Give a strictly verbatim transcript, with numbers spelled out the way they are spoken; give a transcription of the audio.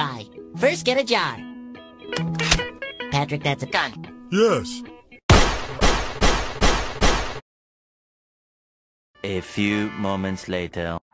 pie. First, get a jar. Patrick, that's a gun. Yes. A few moments later.